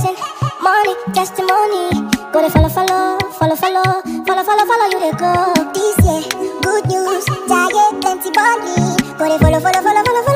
blessing, money, testimony. Go to follow, follow, follow, follow, follow, follow, follow you they go. This year, good news, giant plenty money. Go to follow, follow, follow, follow, follow.